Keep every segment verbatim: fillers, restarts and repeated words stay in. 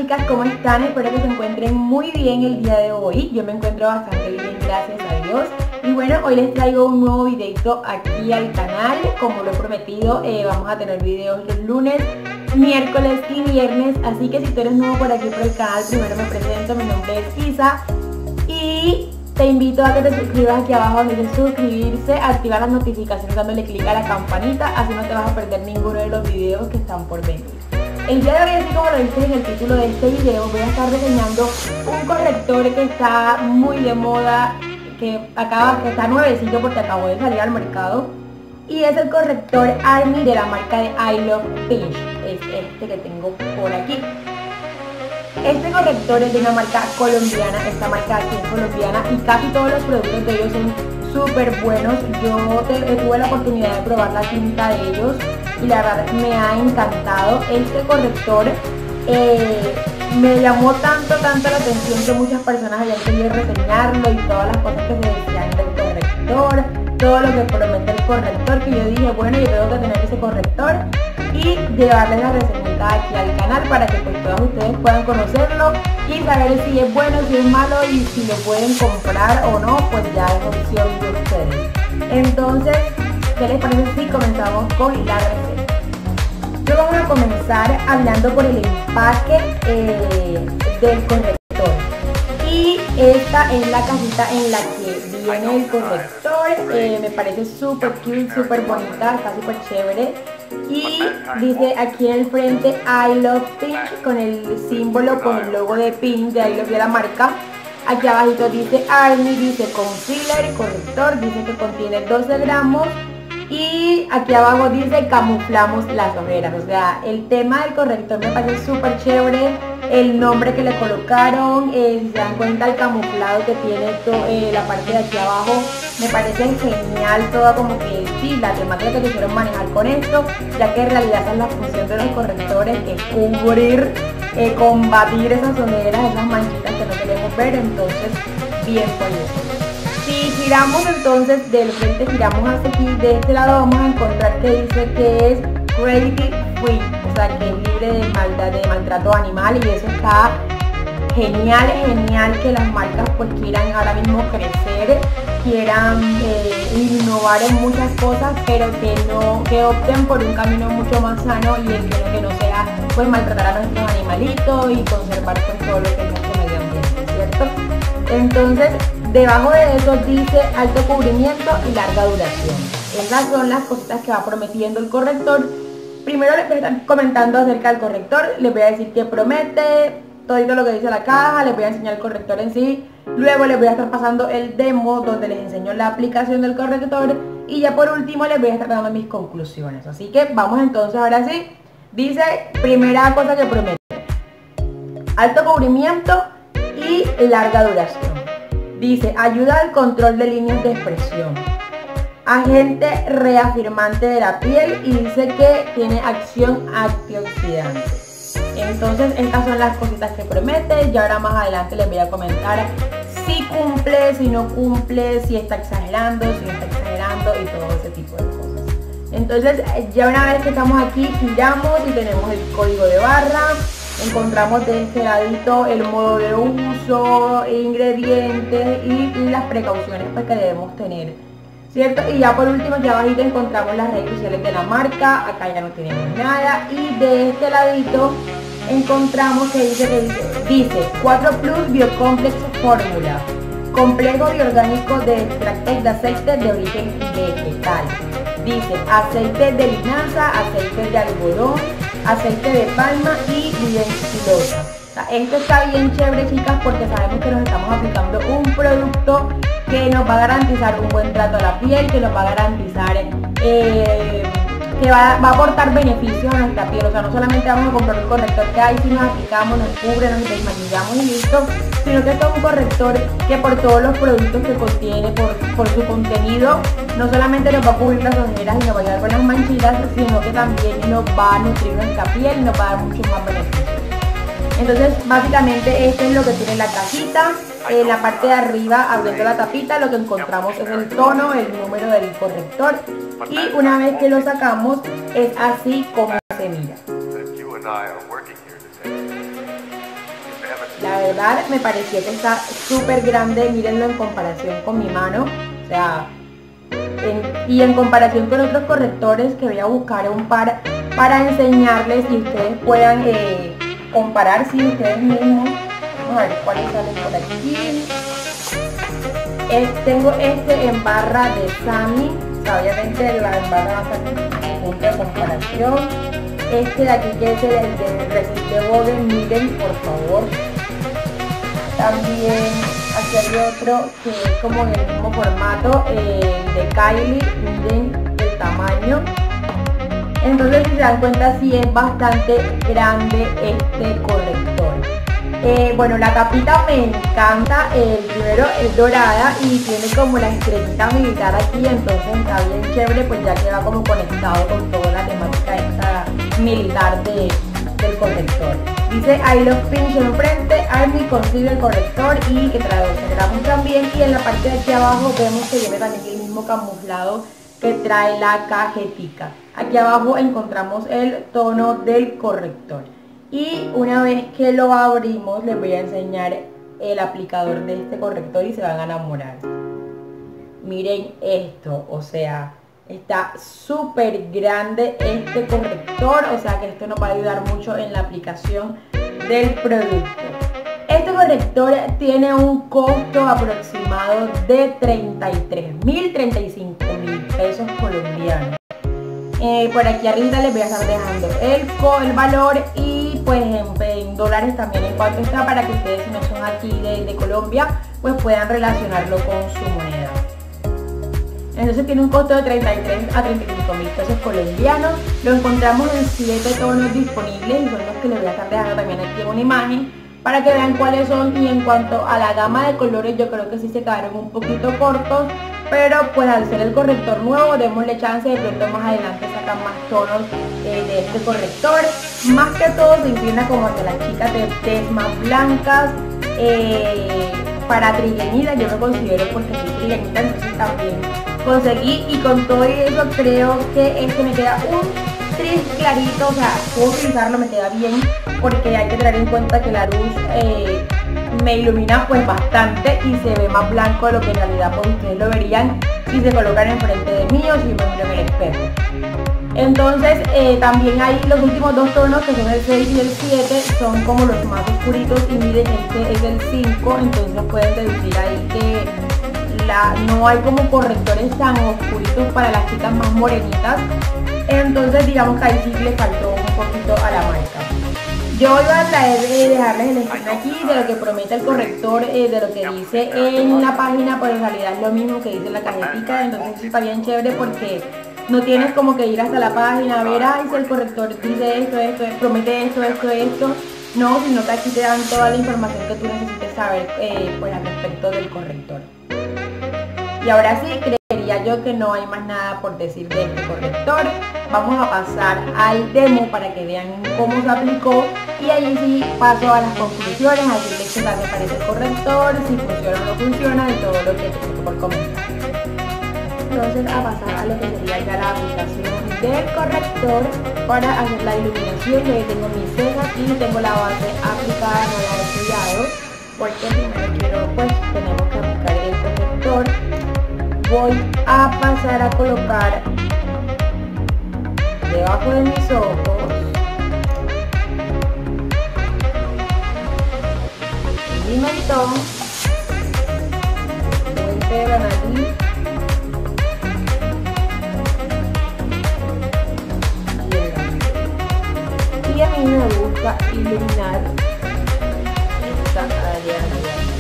chicas, ¿cómo están? Espero que se encuentren muy bien el día de hoy. Yo me encuentro bastante bien, gracias a Dios. Y bueno, hoy les traigo un nuevo videito aquí al canal. Como lo he prometido, eh, vamos a tener videos los lunes, miércoles y viernes. Así que si tú eres nuevo por aquí por el canal, primero me presento, mi nombre es Isa. Y te invito a que te suscribas aquí abajo donde dice suscribirse, activar las notificaciones dándole clic a la campanita, así no te vas a perder ninguno de los videos que están por venir. El día de hoy, así como lo viste en el título de este video, voy a estar reseñando un corrector que está muy de moda, que acaba, que está nuevecito porque acabó de salir al mercado, y es el corrector Army de la marca de I Love Pinch. Es este que tengo por aquí. Este corrector es de una marca colombiana, esta marca aquí es colombiana y casi todos los productos de ellos son súper buenos. Yo te, tuve la oportunidad de probar la tinta de ellos y la verdad me ha encantado. Este corrector eh, me llamó tanto, tanto la atención que muchas personas habían querido reseñarlo y todas las cosas que se decían del corrector, todo lo que promete el corrector, que yo dije, bueno, yo tengo que tener ese corrector y llevarles la reseñita aquí al canal para que pues todos ustedes puedan conocerlo y saber si es bueno, si es malo y si lo pueden comprar o no, pues ya es opción de ustedes. Entonces, ¿qué les parece si comenzamos con la receta? Yo vamos a comenzar hablando por el empaque eh, del corrector. Y esta es la cajita en la que viene el corrector. Eh, me parece súper cute, súper bonita, está súper chévere. Y dice aquí en el frente I Love Pink con el símbolo, con el logo de Pink de I Love de la marca. Aquí abajito dice Army, dice concealer, corrector, dice que contiene doce gramos. Y aquí abajo dice camuflamos las ojeras. O sea, el tema del corrector me parece súper chévere. El nombre que le colocaron, eh, si se dan cuenta el camuflado que tiene todo, eh, la parte de aquí abajo, me parece genial. Toda como que sí, la temática que quisieron manejar con esto, ya que en realidad esa es la función de los correctores, que es cubrir, eh, combatir esas ojeras, esas manchitas que no queremos ver. Entonces, bien por eso. Si giramos entonces del frente, giramos hacia aquí, de este lado vamos a encontrar que dice que es cruelty free, o sea que es libre de maldad, de maltrato animal, y eso está genial, genial que las marcas pues quieran ahora mismo crecer, quieran eh, innovar en muchas cosas, pero que no, que opten por un camino mucho más sano y el que no, que no sea pues maltratar a nuestros animalitos y conservar pues todo lo que es nuestro medio ambiente, ¿cierto? Entonces, debajo de eso dice alto cubrimiento y larga duración. Esas son las cositas que va prometiendo el corrector. Primero les voy a estar comentando acerca del corrector, les voy a decir que promete, todo lo que dice la caja, les voy a enseñar el corrector en sí. Luego les voy a estar pasando el demo donde les enseño la aplicación del corrector. Y ya por último les voy a estar dando mis conclusiones. Así que vamos entonces ahora sí. Dice, primera cosa que promete, alto cubrimiento y larga duración. Dice, ayuda al control de líneas de expresión, agente reafirmante de la piel, y dice que tiene acción antioxidante. Entonces estas son las cositas que promete. Y ahora más adelante les voy a comentar si cumple, si no cumple, si está exagerando, si no está exagerando y todo ese tipo de cosas. Entonces ya una vez que estamos aquí, giramos y tenemos el código de barra. Encontramos de este ladito el modo de uso, ingredientes y las precauciones pues, que debemos tener, ¿cierto? Y ya por último, ya abajito encontramos las redes sociales de la marca. Acá ya no tenemos nada. Y de este ladito encontramos que dice, que dice, dice cuatro plus Biocomplex Fórmula, complejo bioorgánico de extractos de aceite de origen vegetal. Dice aceite de linaza, aceite de algodón, aceite de palma y glicerosa. O sea, esto está bien chévere, chicas, porque sabemos que nos estamos aplicando un producto que nos va a garantizar un buen trato a la piel, que nos va a garantizar eh, que va, va a aportar beneficios a nuestra piel. O sea, no solamente vamos a comprar un corrector que ahí si nos aplicamos, nos cubre, nos desmaquillamos y listo, sino que esto es un corrector que por todos los productos que contiene, por, por su contenido, no solamente nos va a cubrir las ojeras y nos va a ayudar con las manchitas, sino que también nos va a nutrir nuestra piel y nos va a dar muchos más beneficios. Entonces básicamente esto es lo que tiene la cajita. En la parte de arriba, abriendo la tapita, lo que encontramos es el tono, el número del corrector, y una vez que lo sacamos es así como se mira. verdad me pareció que está súper grande, mírenlo en comparación con mi mano, o sea, en, y en comparación con otros correctores que voy a buscar un par para enseñarles y ustedes puedan eh, comparar si ustedes mismos. Vamos a ver cuáles salen por aquí. Es, tengo este en barra de Sammy, o sea, obviamente la en barra va a ser un punto de comparación. Este de aquí que es el de Resiste Vogue, miren por favor. También aquí hay otro que es como en el mismo formato, eh, de Kylie, miren el tamaño. Entonces si se dan cuenta sí es bastante grande este corrector. Eh, bueno, la capita me encanta, el primero es dorada y tiene como la estrellita militar aquí, entonces está bien chévere, pues ya que va como conectado con toda la temática esta militar de, del corrector. Dice I love Pink enfrente, Army consigue el corrector y que trae doce gramos también, y en la parte de aquí abajo vemos que viene también el mismo camuflado que trae la cajetica. Aquí abajo encontramos el tono del corrector. Y una vez que lo abrimos les voy a enseñar el aplicador de este corrector y se van a enamorar. Miren esto, o sea, está súper grande este corrector, o sea que esto nos va a ayudar mucho en la aplicación del producto. Este corrector tiene un costo aproximado de treinta y tres mil, treinta y cinco mil pesos colombianos. Eh, por aquí arriba les voy a estar dejando el, el valor y pues en, en dólares también en cuanto está, para que ustedes, si no son aquí de, de Colombia, pues puedan relacionarlo con su moneda. Entonces tiene un costo de treinta y tres a treinta y cinco mil pesos colombianos. Lo encontramos en siete tonos disponibles y son los que les voy a estar dejando también aquí en una imagen para que vean cuáles son. Y en cuanto a la gama de colores, yo creo que sí se quedaron un poquito cortos, pero pues al ser el corrector nuevo, démosle chance, de pronto más adelante sacan más tonos eh, de este corrector. Más que todo se inclina como hacia las chicas de tez más blancas, eh, para trigueñitas. Yo me considero porque soy trigueñita, entonces también conseguí, y con todo eso creo que este me queda un tris clarito, o sea, puedo utilizarlo, me queda bien, porque hay que tener en cuenta que la luz eh, me ilumina pues bastante y se ve más blanco de lo que en realidad pues ustedes lo verían si se colocan enfrente de mí o si me miro en el espejo. Entonces eh, también hay los últimos dos tonos, que son el seis y el siete, son como los más oscuritos, y miren, este es el cinco, entonces pueden deducir ahí que la, no hay como correctores tan oscuritos para las chicas más morenitas. Entonces digamos que ahí sí le faltó un poquito a la marca. Yo iba a traer, eh, dejarles el screen aquí de lo que promete el corrector, eh, de lo que dice en la página, pero en realidad es lo mismo que dice en la cajetita. Entonces está bien chévere porque no tienes como que ir hasta la página a ver, ay, si el corrector dice esto, esto, promete esto, esto, esto. No, sino que aquí te dan toda la información que tú necesites saber eh, pues, al respecto del corrector. Y ahora sí, creería yo que no hay más nada por decir de este corrector. Vamos a pasar al demo para que vean cómo se aplicó, y ahí sí paso a las conclusiones, a decirles qué tal me parece el corrector, si funciona o no funciona, y todo lo que tengo por comentar. Entonces a pasar a lo que sería ya la aplicación del corrector para hacer la iluminación. Yo tengo mis cejas y tengo la base aplicada, no la he sellado, porque primero quiero, pues tenemos que aplicar el corrector. Voy a pasar a colocar debajo de mis ojos mi mentón, puente de la nariz y el labio. Y a mí me gusta iluminar esta área de aquí.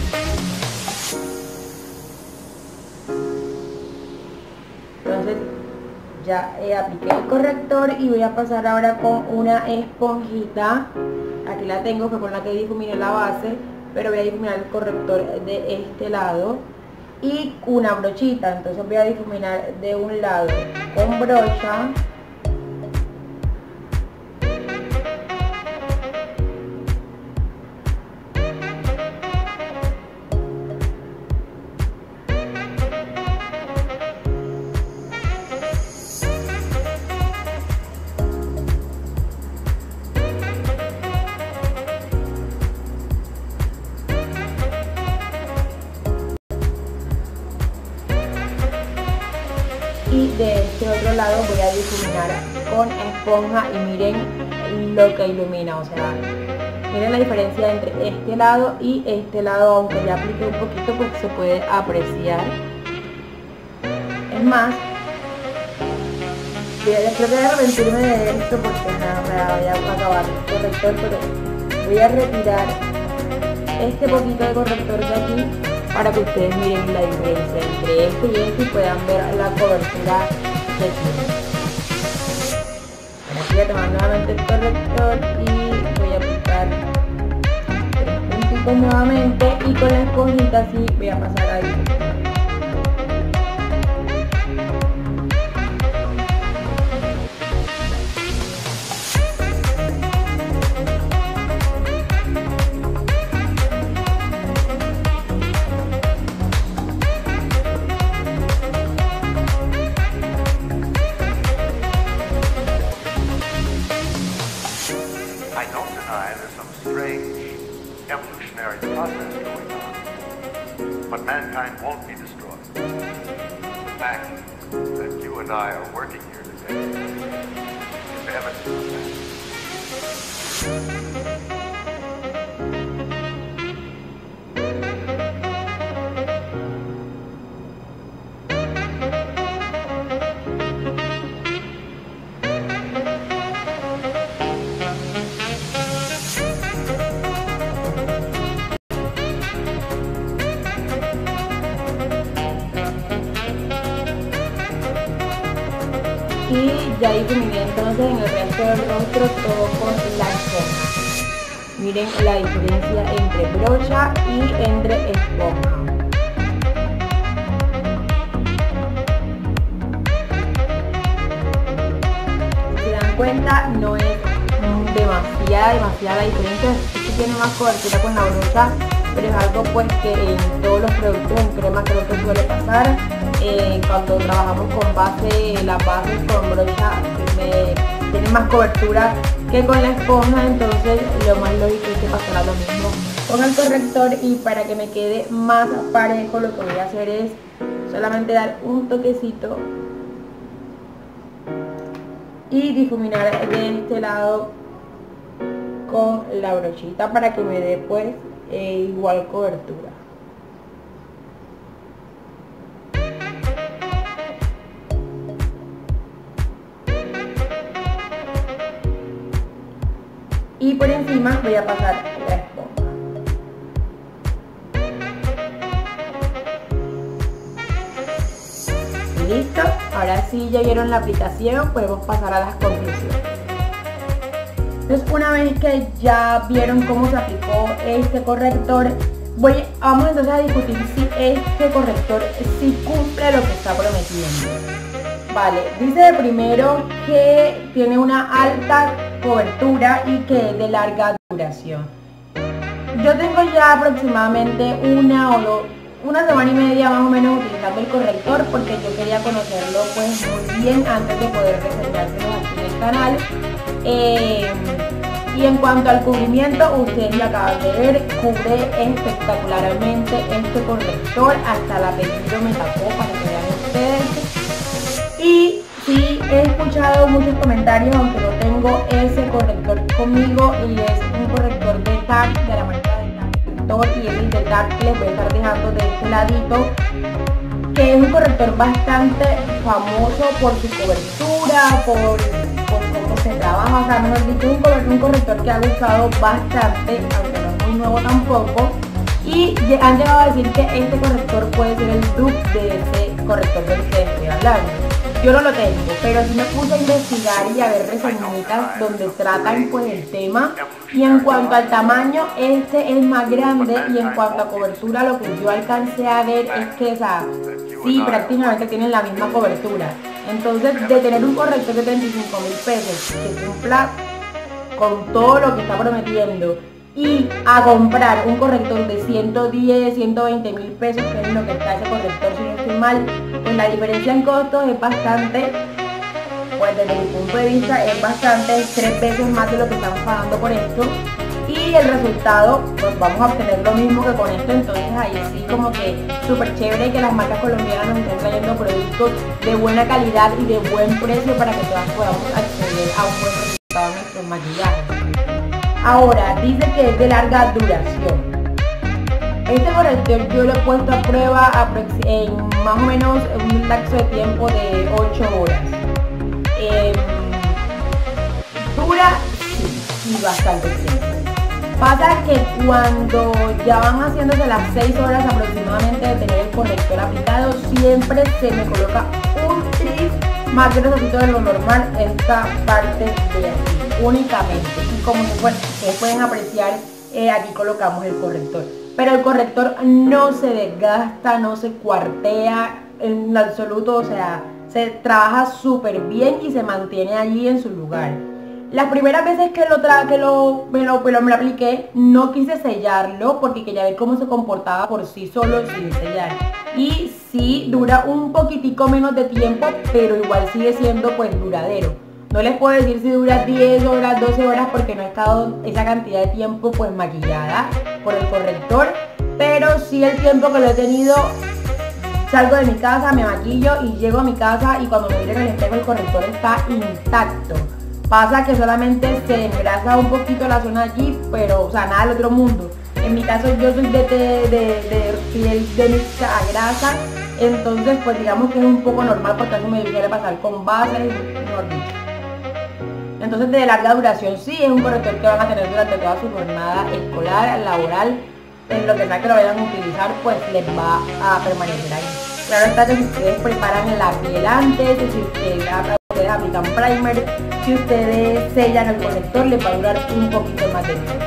Entonces ya eh, apliqué el corrector y voy a pasar ahora con una esponjita. Aquí la tengo, que con la que difuminé la base, pero voy a difuminar el corrector de este lado y una brochita. Entonces voy a difuminar de un lado con brocha y de este otro lado voy a difuminar con esponja y miren lo que ilumina, o sea, miren la diferencia entre este lado y este lado, aunque ya apliqué un poquito pues se puede apreciar. Es más, creo que voy a arrepentirme de esto porque nada, voy a acabar el corrector, pero voy a retirar este poquito de corrector de aquí para que ustedes miren la diferencia entre este y este y puedan ver la cobertura que tiene. Ahora voy a tomar nuevamente el corrector y voy a aplicar tres puntitos nuevamente y con la esponjita así voy a pasar ahí. Evolutionary process going on, but mankind won't be destroyed. The fact that you and I are working here today is evidence of that. Y ya difuminé entonces en el resto del rostro todo con la esponja. Miren la diferencia entre brocha y entre esponja. Si se dan cuenta, no es demasiada, demasiada la diferencia. Sí que tiene más cobertura con la brocha, pero es algo pues que en todos los productos en crema creo que suele pasar. Eh, cuando trabajamos con base, las bases con brocha me, tienen más cobertura que con la esponja, entonces lo más lógico es que pasará lo mismo con el corrector. Y para que me quede más parejo lo que voy a hacer es solamente dar un toquecito y difuminar de este lado con la brochita para que me dé pues eh, igual cobertura. Y por encima voy a pasar la esponja. Y listo, ahora sí ya vieron la aplicación, podemos pasar a las conclusiones. Entonces una vez que ya vieron cómo se aplicó este corrector, voy, vamos entonces a discutir si este corrector sí cumple lo que está prometiendo. Vale, dice de primero que tiene una alta cobertura y que es de larga duración. Yo tengo ya aproximadamente una o dos, una semana y media más o menos utilizando el corrector porque yo quería conocerlo pues muy bien antes de poder reseñárselo aquí en el canal. Eh, y en cuanto al cubrimiento, ustedes lo acaban de ver, cubre espectacularmente este corrector, hasta el apellido me tapó para que vean ustedes. Y sí, he escuchado muchos comentarios, aunque no tengo ese corrector conmigo, y es un corrector de T A C, de la marca de T A C, y es el de T A C que les voy a estar dejando de este ladito, que es un corrector bastante famoso por su cobertura, por, por cómo se trabaja, o sea, mejor dicho, un corrector, un corrector que ha gustado bastante, aunque no es muy nuevo tampoco. Y han llegado a decir que este corrector puede ser el dupe de ese corrector del que estoy hablando. Yo no lo tengo, pero sí me puse a investigar y a ver reseñitas donde tratan pues el tema. Y en cuanto al tamaño, este es más grande, y en cuanto a cobertura, lo que yo alcancé a ver es que, o sea, sí, prácticamente tienen la misma cobertura. Entonces, de tener un corrector de treinta y cinco mil pesos que cumpla con todo lo que está prometiendo, y a comprar un corrector de ciento diez, ciento veinte mil pesos, que es lo que está ese corrector, si no estoy mal, pues la diferencia en costos es bastante, pues desde mi punto de vista es bastante, tres veces más de lo que estamos pagando por esto. Y y el resultado pues vamos a obtener lo mismo que con esto. Entonces ahí sí como que súper chévere que las marcas colombianas nos estén trayendo productos de buena calidad y de buen precio para que todas podamos acceder a un buen resultado en nuestros maquillajes. Ahora dice que es de larga duración. Este corrector yo lo he puesto a prueba en más o menos un lapso de tiempo de ocho horas. Eh, dura, sí, y bastante tiempo. Pasa que cuando ya van haciéndose las seis horas aproximadamente de tener el corrector aplicado, siempre se me coloca un tris más grosito de lo normal en esta parte de aquí, únicamente. Y como ustedes pueden apreciar, eh, aquí colocamos el corrector. Pero el corrector no se desgasta, no se cuartea en absoluto, o sea, se trabaja súper bien y se mantiene allí en su lugar. Las primeras veces que lo, tra que lo, me, lo, me lo apliqué, no quise sellarlo porque quería ver cómo se comportaba por sí solo sin sellar. Y sí, dura un poquitico menos de tiempo, pero igual sigue siendo pues duradero. No les puedo decir si dura diez horas, doce horas porque no he estado esa cantidad de tiempo pues maquillada por el corrector, pero sí el tiempo que lo he tenido, salgo de mi casa, me maquillo y llego a mi casa y cuando me miro en el espejo el corrector está intacto. Pasa que solamente se engrasa un poquito la zona allí, pero o sea, nada del otro mundo. En mi caso yo soy de, de, de, de piel de mixta a grasa, entonces pues digamos que es un poco normal porque eso me suele pasar con bases, mejor dicho. Entonces de larga duración sí, es un corrector que van a tener durante toda su jornada escolar, laboral, en lo que sea que lo vayan a utilizar, pues les va a permanecer ahí. Claro está que si ustedes preparan la piel antes, si ustedes, ustedes aplican primer, si ustedes sellan el corrector, les va a durar un poquito más de tiempo.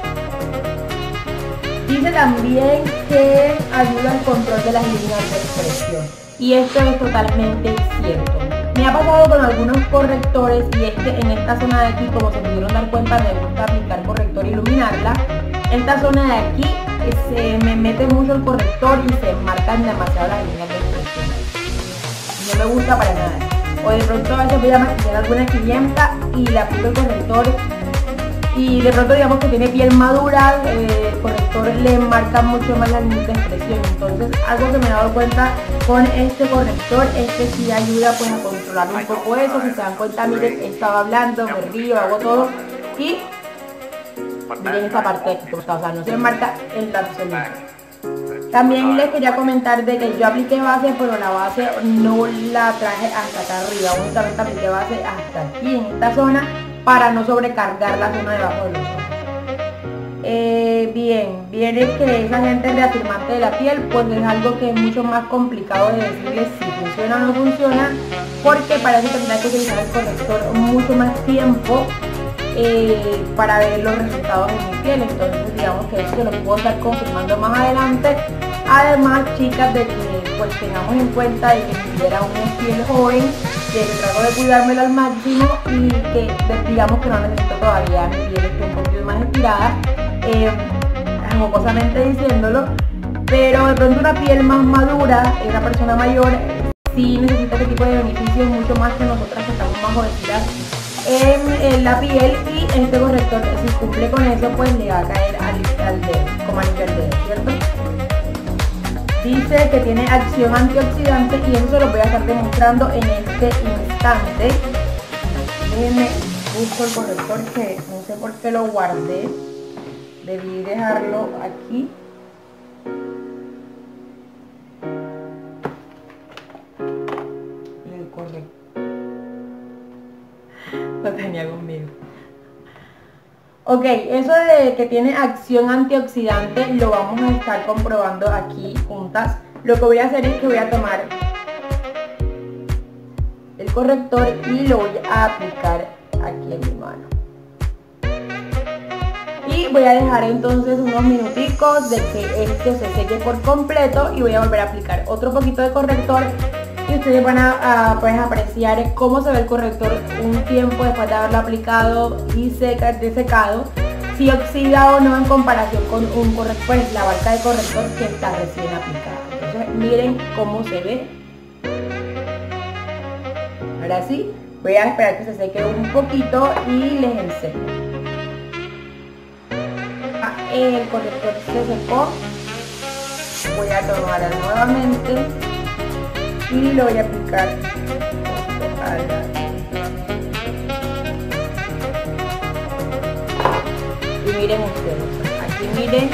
Dice también que ayuda al control de las líneas de expresión. Y esto es totalmente cierto. Me ha pasado con algunos correctores y es que en esta zona de aquí, como se pudieron dar cuenta, me gusta aplicar corrector e iluminarla. Esta zona de aquí se me mete mucho el corrector y se marcan demasiado las líneas de expresión. No me gusta para nada. O de pronto a veces voy a maquillar a alguna clienta y le aplico el corrector y de pronto digamos que tiene piel madura, eh, el corrector le marca mucho más la línea de expresión. Entonces algo que me he dado cuenta con este corrector es que sí ayuda pues a controlar un poco eso. Si se dan cuenta, miren, he estado hablando, me río, hago todo y miren esta parte de aquí, o sea, no se marca en la absoluto. También les quería comentar de que yo apliqué base, pero la base no la traje hasta acá arriba, únicamente apliqué base hasta aquí en esta zona para no sobrecargar la zona debajo de los ojos. Eh, bien, viene que esa gente reafirmante de la piel, pues es algo que es mucho más complicado de decirles si funciona o no funciona, porque para eso tendrá que utilizar el corrector mucho más tiempo eh, para ver los resultados en mi piel. Entonces digamos que eso se lo puedo estar confirmando más adelante. Además, chicas, de que pues tengamos en cuenta de que si tuviera una piel joven, de que trato de cuidármela al máximo y que digamos que no necesito todavía mi piel esté un poquito más estirada, eh, jocosamente diciéndolo, pero de pronto una piel más madura, una persona mayor, sí necesita este tipo de beneficios mucho más que nosotras que estamos más jovencitas en, en la piel, y este corrector, si cumple con eso, pues le va a caer al, al dedo, como anillo al dedo, ¿cierto? Dice que tiene acción antioxidante y eso se lo voy a estar demostrando en este instante. Déjenme busco el corrector que no sé por qué lo guardé. Debí dejarlo aquí. El corrector. Lo tenía conmigo. Ok, eso de que tiene acción antioxidante lo vamos a estar comprobando aquí juntas. Lo que voy a hacer es que voy a tomar el corrector y lo voy a aplicar aquí en mi mano. Y voy a dejar entonces unos minuticos de que este se seque por completo y voy a volver a aplicar otro poquito de corrector. Y ustedes van a, a pues, apreciar cómo se ve el corrector un tiempo después de haberlo aplicado y seca, desecado, si oxida o no en comparación con un corrector, pues la marca de corrector que está recién aplicada. Entonces miren cómo se ve. Ahora sí, voy a esperar que se seque un poquito y les enseño. el corrector se secó, voy a tomarla nuevamente y lo voy a aplicar a la... Y miren ustedes, aquí miren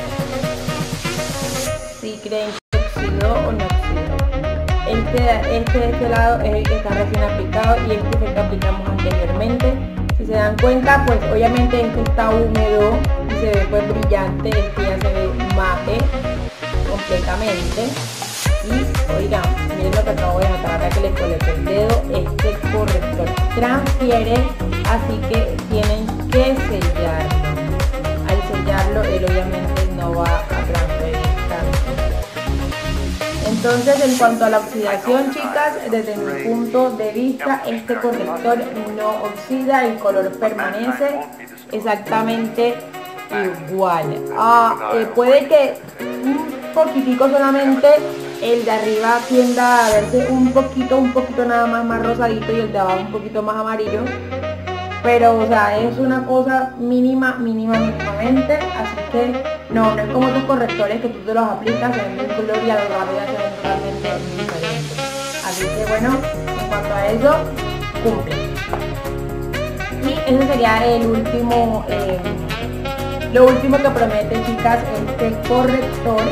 si creen que oxidó o no oxidó. Este, este de este lado es el que está recién aplicado y este es el que aplicamos anteriormente. Si se dan cuenta, pues obviamente este está húmedo y se ve pues brillante, este ya se ve mate completamente. Y oigan, miren lo que acabo de notar, ahora que le coloqué el dedo, este corrector transfiere, así que tienen que sellarlo. Al sellarlo, él obviamente no va a transferir tanto. Entonces, en cuanto a la oxidación, chicas, desde mi punto de vista, este corrector no oxida, el color permanece exactamente igual. Ah, eh, puede que un poquitico solamente el de arriba tienda a verse un poquito, un poquito nada más más rosadito y el de abajo un poquito más amarillo. Pero, o sea, es una cosa mínima, mínima, mínimamente, así que no, no es como tus correctores que tú te los aplicas, se ven de un color y a lo rápido se ven totalmente diferentes. Así que bueno, en cuanto a eso, cumple. Y ese sería el último, eh, lo último que promete, chicas, este corrector.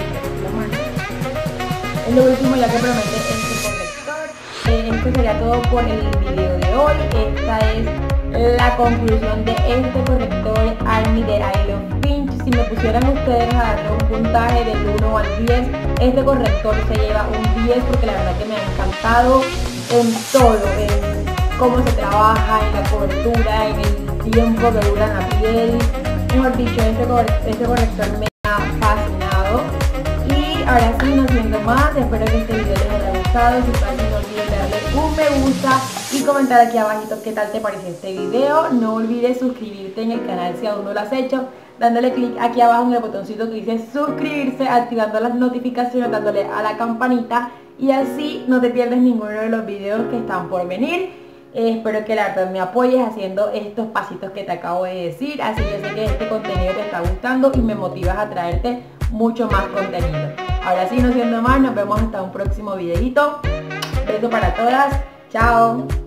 Es lo último ya que promete este corrector. Eh, esto sería todo por el video de hoy. Esta es la conclusión de este corrector Army de I Love Pinch. Si me pusieran ustedes a darle un puntaje del uno al diez, este corrector se lleva un diez porque la verdad que me ha encantado en todo, en cómo se trabaja, en la cobertura, en el tiempo que dura la piel. Mejor dicho, este, cor este corrector me ha fascinado. Y ahora sí, no siendo más, espero que este video les haya gustado. Si fue así, no olviden darle un me gusta y comentar aquí abajito qué tal te pareció este video. No olvides suscribirte en el canal si aún no lo has hecho, dándole clic aquí abajo en el botoncito que dice suscribirse, activando las notificaciones, dándole a la campanita y así no te pierdes ninguno de los videos que están por venir. Eh, espero que la verdad me apoyes haciendo estos pasitos que te acabo de decir, así yo sé que este contenido te está gustando y me motivas a traerte mucho más contenido. Ahora sí, no siendo más, nos vemos hasta un próximo videito. Beso para todas, chao.